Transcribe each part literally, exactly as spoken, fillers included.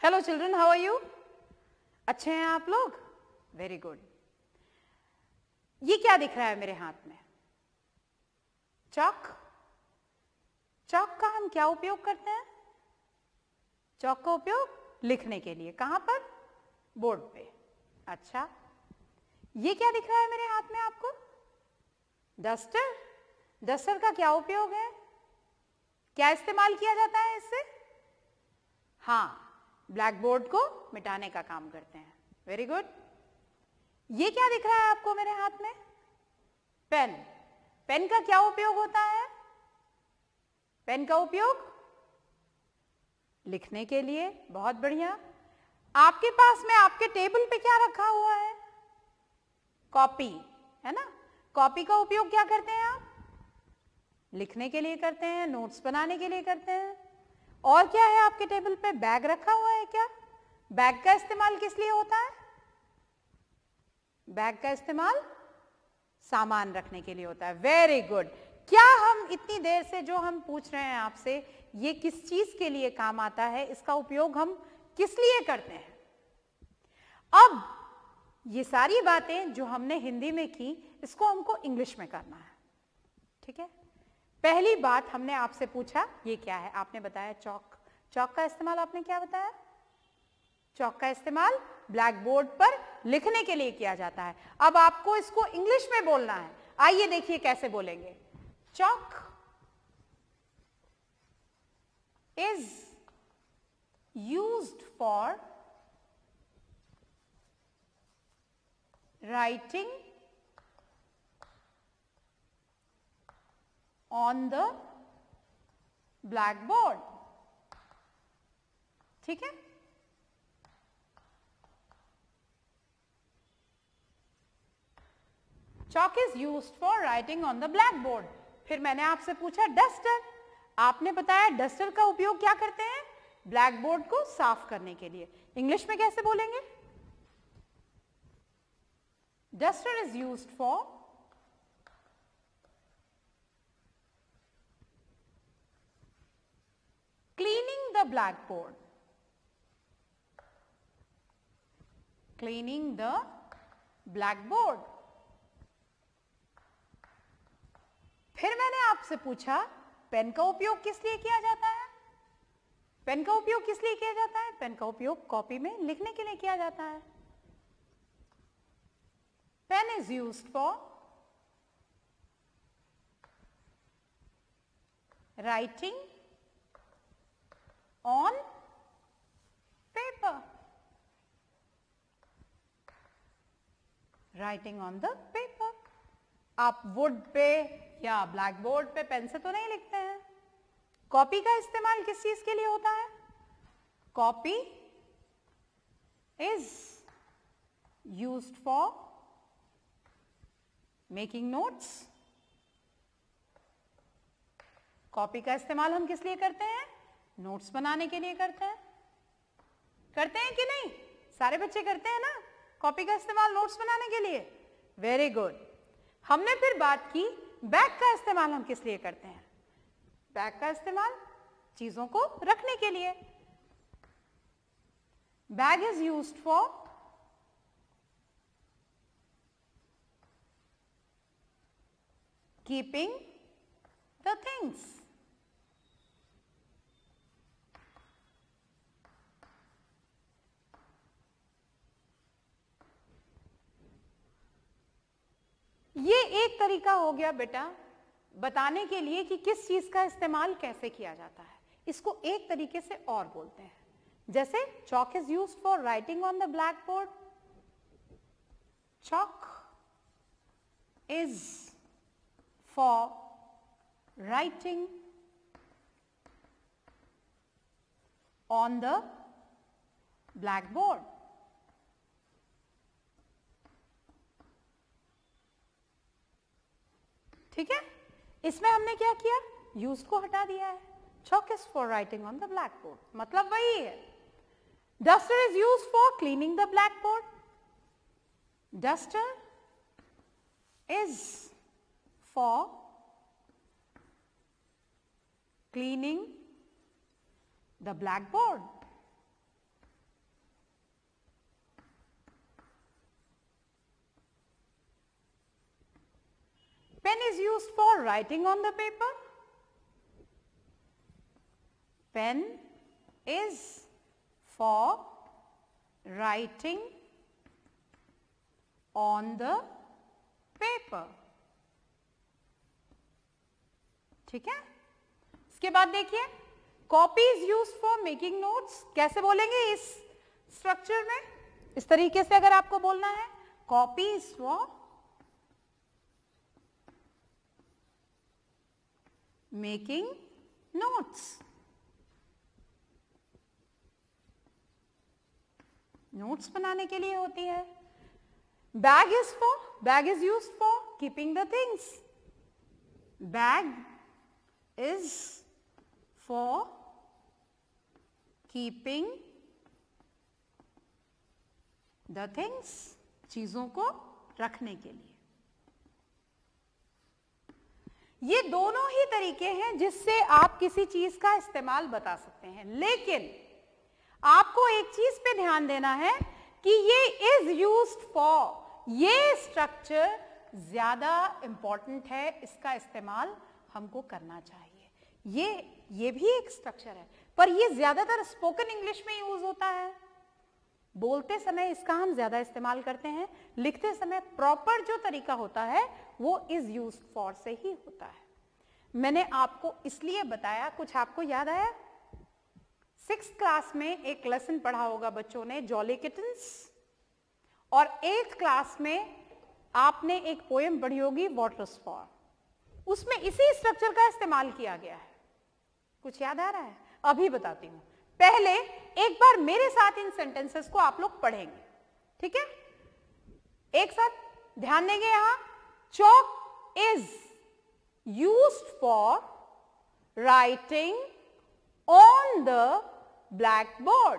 Hello children, how are you? अच्छे हैं आप लोग? Very good. ये क्या दिख रहा है मेरे हाथ में? चॉक। चॉक का हम क्या उपयोग करते हैं? चॉक का उपयोग लिखने के लिए। कहां पर? बोर्ड पे। अच्छा, ये क्या दिख रहा है मेरे हाथ में आपको? डस्टर। डस्टर का क्या उपयोग है? क्या इस्तेमाल किया जाता है इससे? हाँ, ब्लैक बोर्ड को मिटाने का काम करते हैं। Very good. ये क्या दिख रहा है आपको मेरे हाथ में? पेन। पेन का क्या उपयोग होता है? पेन का उपयोग लिखने के लिए। बहुत बढ़िया। आपके पास में आपके टेबल पे क्या रखा हुआ है? कॉपी, है ना? कॉपी का उपयोग क्या करते हैं आप? लिखने के लिए करते हैं, नोट्स बनाने के लिए करते हैं। और क्या है आपके टेबल पे? बैग रखा हुआ है क्या? बैग का इस्तेमाल किस लिए होता है? बैग का इस्तेमाल सामान रखने के लिए होता है। Very good. क्या हम इतनी देर से जो हम पूछ रहे हैं आपसे, ये किस चीज के लिए काम आता है, इसका उपयोग हम किस लिए करते हैं? अब ये सारी बातें जो हमने हिंदी में की, इसको हमको इंग्लिश में करना है। ठीक है? पहली बात हमने आपसे पूछा, ये क्या है? आपने बताया चॉक। चॉक का इस्तेमाल आपने क्या बताया? चॉक का इस्तेमाल ब्लैक बोर्ड पर लिखने के लिए किया जाता है। अब आपको इसको इंग्लिश में बोलना है। आइए देखिए कैसे बोलेंगे। Chalk is used for writing on the blackboard। ठीक है? Chalk is used for writing on the blackboard। फिर मैंने आपसे पूछा डस्टर। आपने बताया डस्टर का उपयोग क्या करते हैं? ब्लैक बोर्ड को साफ करने के लिए। इंग्लिश में कैसे बोलेंगे? Duster is used for cleaning the blackboard। cleaning the blackboard। फिर मैंने आपसे पूछा पेन का उपयोग किस लिए किया जाता है? पेन का उपयोग किस लिए किया जाता है? पेन का उपयोग कॉपी में लिखने के लिए किया जाता है। Pen is used for writing on paper। writing on the paper। आप वुड पे या ब्लैक बोर्ड पे पेन से तो नहीं लिखते हैं। कॉपी का इस्तेमाल किस चीज के लिए होता है? Copy is used for making notes. Copy का इस्तेमाल हम किस लिए करते हैं? नोट्स बनाने के लिए करते हैं। करते हैं कि नहीं? सारे बच्चे करते हैं ना कॉपी का इस्तेमाल नोट्स बनाने के लिए। Very good. हमने फिर बात की बैग का इस्तेमाल हम किस लिए करते हैं? बैग का इस्तेमाल चीजों को रखने के लिए। Bag is used for keeping the things. ये एक तरीका हो गया बेटा बताने के लिए कि किस चीज का इस्तेमाल कैसे किया जाता है। इसको एक तरीके से और बोलते हैं, जैसे chalk is used for writing on the blackboard. Chalk is for writing on the blackboard. ठीक है? इसमें हमने क्या किया? यूज को हटा दिया है। Chalk is for writing on the blackboard, मतलब वही है। Duster is use for cleaning the blackboard. Duster is for cleaning the blackboard. pen is used for writing on the paper? Pen is for writing on the paper. ठीक है, इसके बाद देखिए copy is use for making notes. कैसे बोलेंगे इस structure में? इस तरीके से अगर आपको बोलना है, copy is for making notes. Notes बनाने के लिए होती है. Bag is for, bag is use for keeping the things. Bag is for keeping the things, चीजों को रखने के लिए. ये दोनों ही तरीके हैं जिससे आप किसी चीज का इस्तेमाल बता सकते हैं. लेकिन आपको एक चीज पे ध्यान देना है कि ये इज यूज्ड फॉर, ये स्ट्रक्चर ज्यादा इंपॉर्टेंट है, इसका इस्तेमाल हमको करना चाहिए. ये ये भी एक स्ट्रक्चर है, पर ये ज्यादातर स्पोकन इंग्लिश में यूज होता है. बोलते समय इसका हम ज्यादा इस्तेमाल करते हैं, लिखते समय प्रॉपर जो तरीका होता है वो इज यूज्ड फॉर से ही होता है. मैंने आपको इसलिए बताया, कुछ आपको याद आया? सिक्स क्लास में एक लेसन पढ़ा होगा बच्चों ने, जॉली किटन्स, और एट्थ क्लास में आपने एक पोएम पढ़ी होगी, वाटर्स फॉर. उसमें इसी स्ट्रक्चर का इस्तेमाल किया गया है. कुछ याद आ रहा है? अभी बताती हूं. पहले एक बार मेरे साथ इन सेंटेंसेस को आप लोग पढ़ेंगे, ठीक है? एक साथ ध्यान देंगे. यहां chalk is used for writing on the blackboard.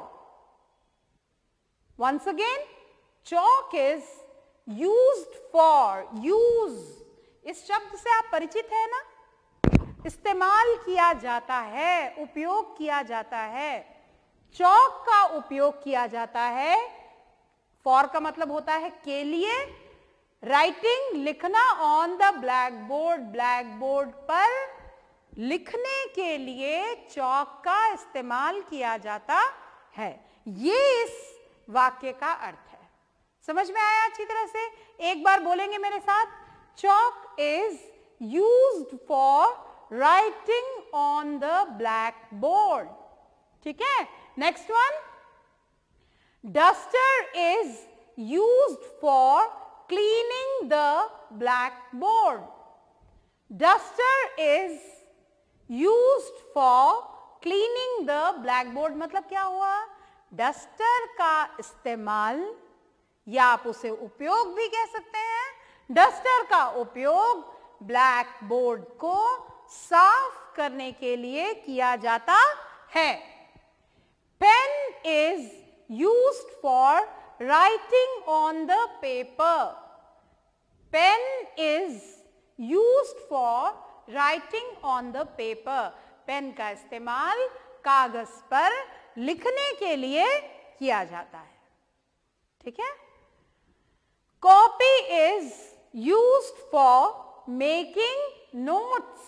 Once again, chalk is used for, use इस शब्द से आप परिचित है ना? इस्तेमाल किया जाता है, उपयोग किया जाता है. चॉक का उपयोग किया जाता है. फॉर का मतलब होता है के लिए. राइटिंग, लिखना, on the blackboard, blackboard पर लिखने के लिए चॉक का इस्तेमाल किया जाता है. ये इस वाक्य का अर्थ है. समझ में आया अच्छी तरह से? एक बार बोलेंगे मेरे साथ, chalk is used for writing on the blackboard. ठीक है? Next one, duster is used for cleaning the blackboard. Duster is used for cleaning the blackboard. मतलब क्या हुआ? डस्टर का इस्तेमाल, या आप उसे उपयोग भी कह सकते हैं, डस्टर का उपयोग ब्लैक बोर्ड को साफ करने के लिए किया जाता है. Pen is used for writing on the paper. Pen is used for writing on the paper. Pen का इस्तेमाल कागज पर लिखने के लिए किया जाता है. ठीक है? Copy is used for making notes.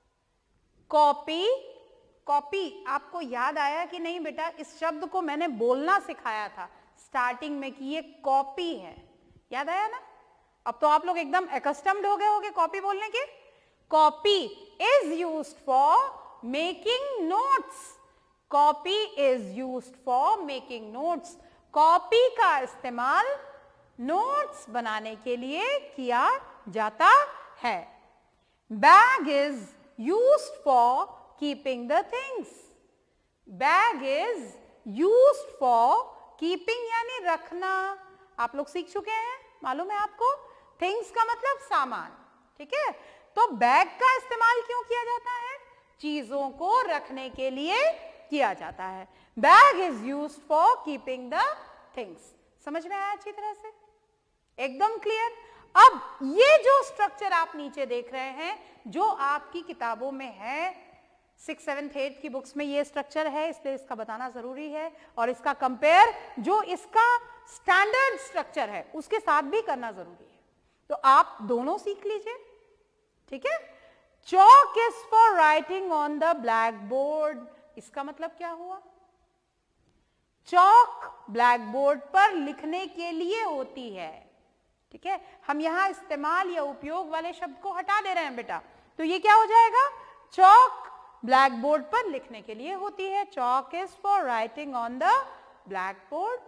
Copy, copy आपको याद आया कि नहीं बेटा? इस शब्द को मैंने बोलना सिखाया था स्टार्टिंग में कि ये कॉपी है. याद आया ना? अब तो आप लोग एकदम एक्स्टम्ड हो गए होंगे कॉपी बोलने के. Copy is used for making notes. Copy is used for making notes. Copy का इस्तेमाल नोट्स बनाने के लिए किया जाता है. Bag is used for keeping the things. Bag is used for keeping यानी रखना. आप लोग सीख चुके हैं, मालूम है आपको? थिंग्स का मतलब सामान. ठीक है? तो बैग का इस्तेमाल क्यों किया जाता है? चीजों को रखने के लिए किया जाता है. Bag is used for keeping the things. समझ में आया अच्छी तरह से? एकदम क्लियर? अब ये जो स्ट्रक्चर आप नीचे देख रहे हैं, जो आपकी किताबों में है, सिक्स सेवन्थ एट्थ की बुक्स में ये स्ट्रक्चर है, इसलिए इसका बताना जरूरी है. और इसका कंपेयर जो इसका स्टैंडर्ड स्ट्रक्चर है उसके साथ भी करना जरूरी है. तो आप दोनों सीख लीजिए. ठीक है। Chalk is for writing on the blackboard, इसका मतलब क्या हुआ? चॉक ब्लैक बोर्ड पर लिखने के लिए होती है, ठीक है। हम यहां इस्तेमाल या उपयोग वाले शब्द को हटा दे रहे हैं बेटा, तो ये क्या हो जाएगा? चॉक ब्लैक बोर्ड पर लिखने के लिए होती है। Chalk is for writing on the blackboard.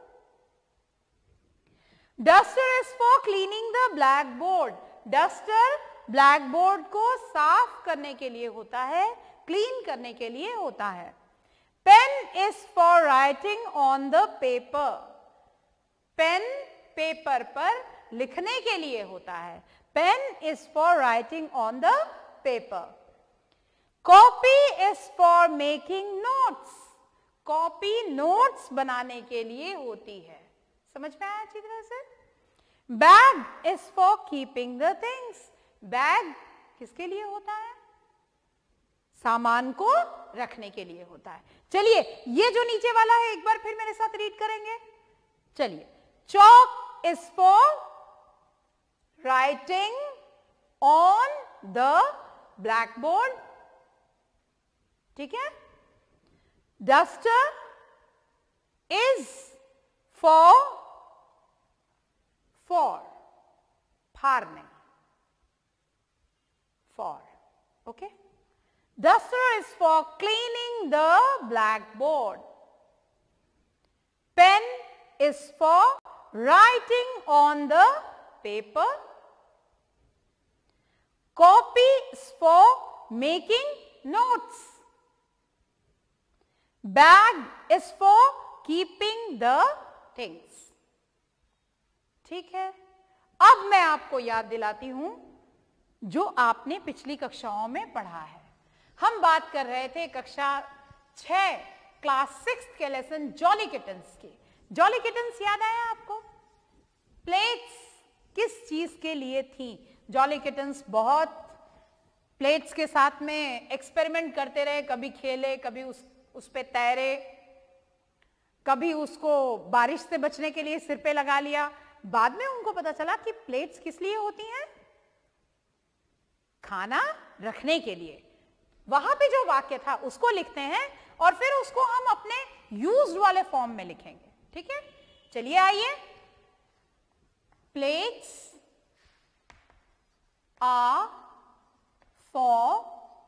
Duster is for cleaning the blackboard, duster blackboard को साफ करने के लिए होता है, क्लीन करने के लिए होता है। Pen is for writing on the paper, pen paper पर लिखने के लिए होता है। Pen is for writing on the paper. Copy is for making notes, copy notes बनाने के लिए होती है। समझ में आया अच्छी तरह से? Bag is for keeping the things, bag किसके लिए होता है? सामान को रखने के लिए होता है। चलिए ये जो नीचे वाला है एक बार फिर मेरे साथ रीड करेंगे। चलिए, chalk is for writing on the blackboard, ठीक है। डस्टर इज फॉर, फॉर फाड़ने, for, okay. Duster is for cleaning the blackboard. Pen is for writing on the paper. Copy is for making notes. Bag is for keeping the things. ठीक है। अब मैं आपको याद दिलाती हूं जो आपने पिछली कक्षाओं में पढ़ा है। हम बात कर रहे थे कक्षा छह क्लास सिक्स के लेसन जॉली किटन्स की। जॉली किटन्स याद आया आपको? प्लेट्स किस चीज के लिए थी? जॉली किटन्स बहुत प्लेट्स के साथ में एक्सपेरिमेंट करते रहे, कभी खेले, कभी उस उस पे तैरे, कभी उसको बारिश से बचने के लिए सिर पे लगा लिया। बाद में उनको पता चला कि प्लेट्स किस लिए होती हैं? खाना रखने के लिए। वहां पे जो वाक्य था उसको लिखते हैं और फिर उसको हम अपने यूज्ड वाले फॉर्म में लिखेंगे, ठीक है। चलिए आइए, plates are for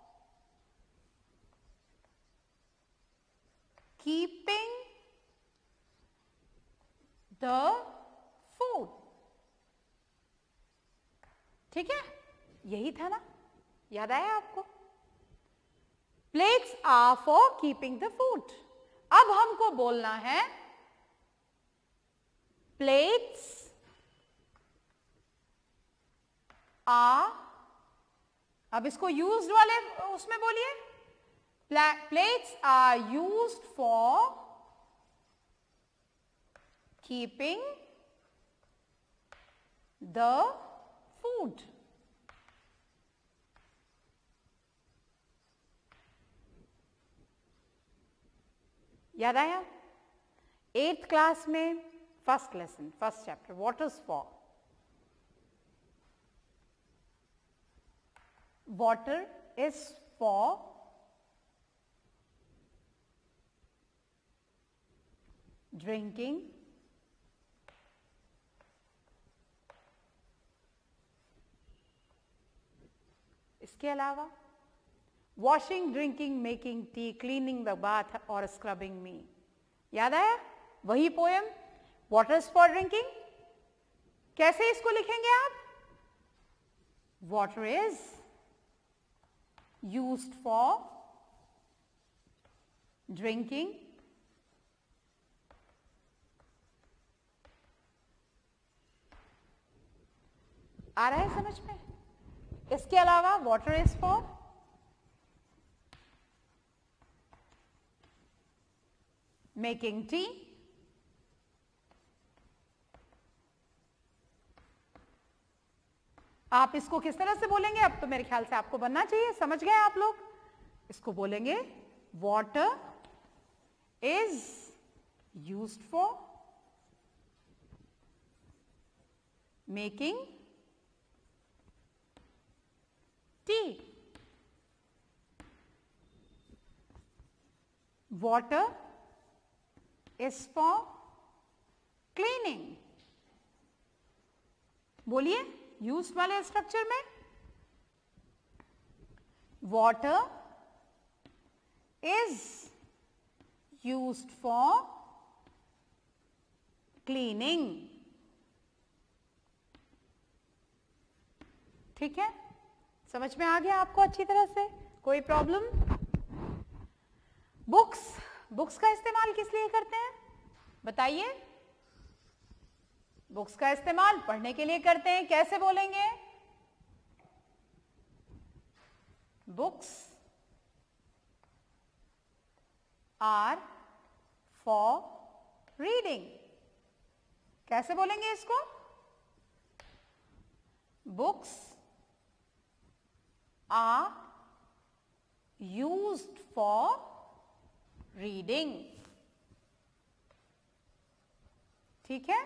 keeping the food, ठीक है। यही था ना, याद आया आपको? Plates are for keeping the food. अब हमको बोलना है प्लेट्स आर, अब इसको यूज्ड वाले उसमें बोलिए। Plates are used for keeping the food. याद आया? एट्थ क्लास में first lesson, first chapter, what is for. Water is for drinking, इसके अलावा washing, drinking, making tea, cleaning the bath और स्क्रबिंग मी। याद आया? वही poem, water is for drinking. कैसे इसको लिखेंगे आप? Water is used for drinking, आ रहा है समझ में? इसके अलावा water is for making tea, आप इसको किस तरह से बोलेंगे? अब तो मेरे ख्याल से आपको बनना चाहिए, समझ गए आप लोग। इसको बोलेंगे water is used for making tea. Water is for cleaning. बोलिए यूज्ड वाले स्ट्रक्चर में, water is used for cleaning. ठीक है, समझ में आ गया आपको अच्छी तरह से? कोई प्रॉब्लम? बुक्स, बुक्स का इस्तेमाल किस लिए करते हैं बताइए? बुक्स का इस्तेमाल पढ़ने के लिए करते हैं। कैसे बोलेंगे? Books are for reading. कैसे बोलेंगे इसको? Books are used for reading. ठीक है,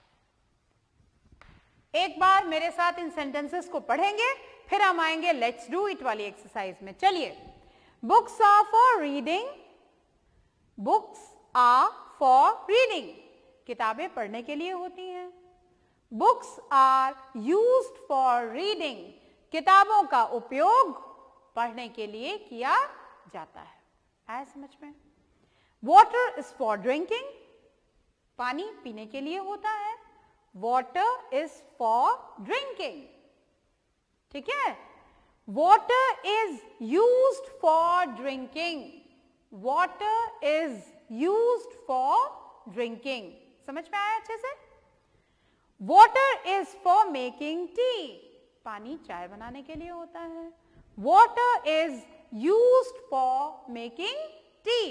एक बार मेरे साथ इन सेंटेंसेस को पढ़ेंगे, फिर हम आएंगे लेट्स डू इट वाली एक्सरसाइज में। चलिए, books are for reading. Books are for reading, किताबें पढ़ने के लिए होती हैं। Books are used for reading, किताबों का उपयोग पढ़ने के लिए किया जाता है। आया समझ में? वाटर इज फॉर ड्रिंकिंग, पानी पीने के लिए होता है। Water is for drinking. ठीक है, water is used for drinking. Water is used for drinking. समझ में आया अच्छे से? Water is for making tea, पानी चाय बनाने के लिए होता है। Water is used for making tea.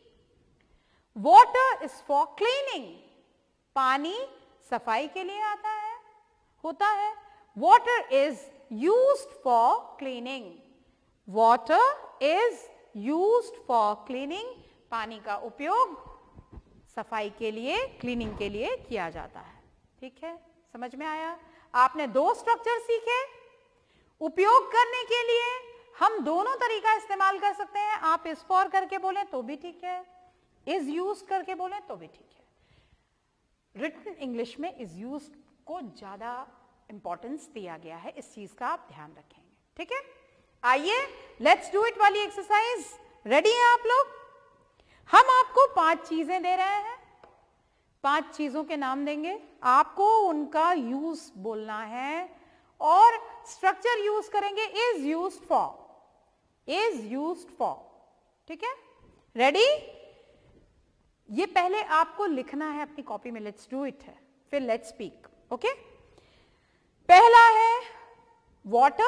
Water is for cleaning, पानी सफाई के लिए आता है, होता है। Water is used for cleaning. Water is used for cleaning, पानी का उपयोग सफाई के लिए, क्लीनिंग के लिए किया जाता है। ठीक है, समझ में आया? आपने दो स्ट्रक्चर सीखे। उपयोग करने के लिए हम दोनों तरीका इस्तेमाल कर सकते हैं। आप इस फॉर करके बोलें तो भी ठीक है, इज यूज करके बोलें तो भी ठीक है। रिटन इंग्लिश में इज यूज को ज्यादा इंपॉर्टेंस दिया गया है, इस चीज का आप ध्यान रखेंगे। ठीक है, आइए लेट्स डू इट वाली एक्सरसाइज। रेडी हैं आप लोग? हम आपको पांच चीजें दे रहे हैं, पांच चीजों के नाम देंगे, आपको उनका यूज बोलना है और स्ट्रक्चर यूज करेंगे is used for. Is used for. ठीक है, रेडी? ये पहले आपको लिखना है अपनी कॉपी में, लेट्स डू इट है, फिर लेट्स स्पीक। ओके, पहला है वाटर।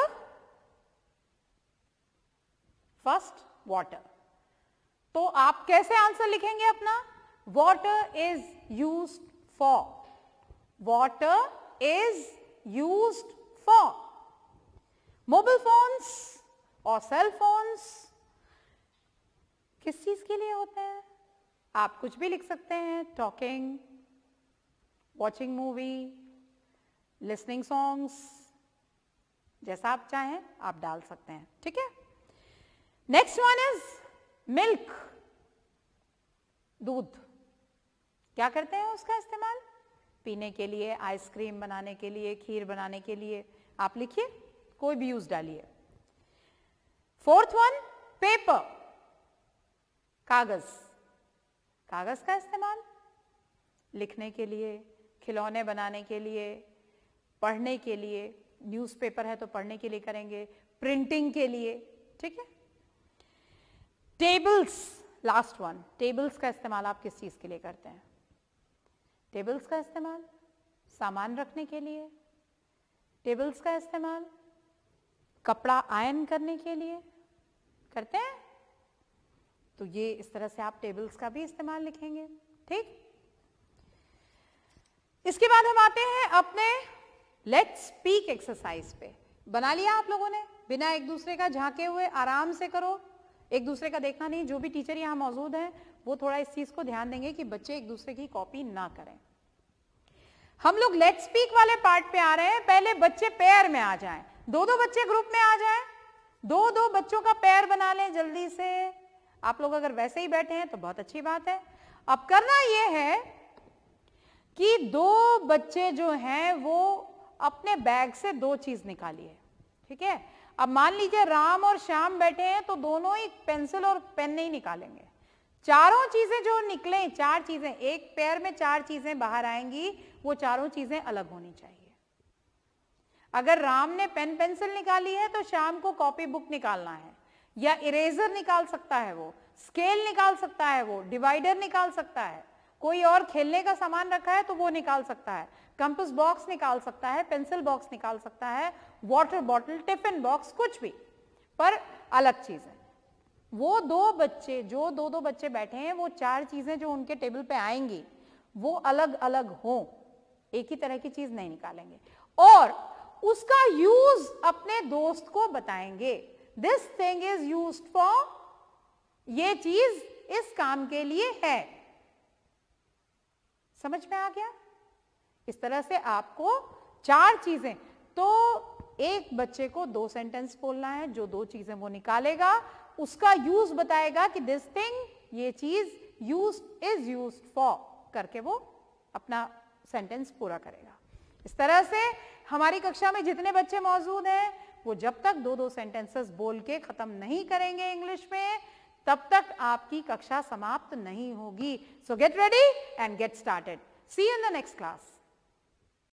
फर्स्ट वाटर, तो आप कैसे आंसर लिखेंगे अपना? Water is used for. Water is used for. Mobile phones और सेल फोन्स किस चीज के लिए होते हैं? आप कुछ भी लिख सकते हैं, talking, watching movie, listening songs, जैसा आप चाहें आप डाल सकते हैं। ठीक है, नेक्स्ट वन इज मिल्क, दूध। क्या करते हैं उसका इस्तेमाल? पीने के लिए, आइसक्रीम बनाने के लिए, खीर बनाने के लिए। आप लिखिए, कोई भी यूज डालिए। फोर्थ वन पेपर, कागज। कागज का इस्तेमाल लिखने के लिए, खिलौने बनाने के लिए, पढ़ने के लिए, न्यूज़पेपर है तो पढ़ने के लिए करेंगे, प्रिंटिंग के लिए। ठीक है, टेबल्स, लास्ट वन, टेबल्स का इस्तेमाल आप किस चीज के लिए करते हैं? टेबल्स का इस्तेमाल सामान रखने के लिए, टेबल्स का इस्तेमाल कपड़ा आयरन करने के लिए करते हैं। तो ये इस तरह से आप टेबल्स का भी इस्तेमाल लिखेंगे। ठीक, इसके बाद हम आते हैं अपने लेट्स स्पीक एक्सरसाइज पे। बना लिया आप लोगों ने? बिना एक दूसरे का झांके हुए आराम से करो, एक दूसरे का देखना नहीं। जो भी टीचर यहाँ मौजूद हैं वो थोड़ा इस चीज को ध्यान देंगे कि बच्चे एक दूसरे की कॉपी ना करें। हम लोग लेट्स स्पीक वाले पार्ट पे आ रहे हैं। पहले बच्चे पेयर में आ जाएं, दो दो बच्चे ग्रुप में आ जाएं, दो दो बच्चों का पैर बना लें जल्दी से। आप लोग अगर वैसे ही बैठे हैं तो बहुत अच्छी बात है। अब करना यह है कि दो बच्चे जो हैं वो अपने बैग से दो चीज निकालिए, ठीक है। अब मान लीजिए राम और श्याम बैठे हैं तो दोनों ही पेंसिल और पेन नहीं निकालेंगे। चारों चीजें जो निकलें, चार चीजें, एक पैर में चार चीजें बाहर आएंगी, वो चारों चीजें अलग होनी चाहिए। अगर राम ने पेन पेंसिल निकाली है तो श्याम को कॉपी बुक निकालना है, या इरेजर निकाल सकता है, वो स्केल निकाल सकता है, वो डिवाइडर निकाल सकता है, कोई और खेलने का सामान रखा है तो वो निकाल सकता है, कंपास बॉक्स निकाल सकता है, पेंसिल बॉक्स निकाल सकता है, वाटर बॉटल, टिफिन बॉक्स, कुछ भी, पर अलग चीज है। वो दो बच्चे जो दो दो बच्चे बैठे हैं, वो चार चीजें जो उनके टेबल पे आएंगी वो अलग अलग हों, एक ही तरह की चीज नहीं निकालेंगे, और उसका यूज अपने दोस्त को बताएंगे। This thing is used for, ये चीज इस काम के लिए है। समझ में आ गया? इस तरह से आपको चार चीजें, तो एक बच्चे को दो सेंटेंस बोलना है, जो दो चीजें वो निकालेगा उसका यूज बताएगा कि दिस थिंग, ये चीज यूज इज यूज्ड फॉर करके वो अपना सेंटेंस पूरा करेगा। इस तरह से हमारी कक्षा में जितने बच्चे मौजूद हैं वो जब तक दो दो सेंटेंसेस बोल के खत्म नहीं करेंगे इंग्लिश में, तब तक आपकी कक्षा समाप्त नहीं होगी। So get ready and get started. See you in the next class.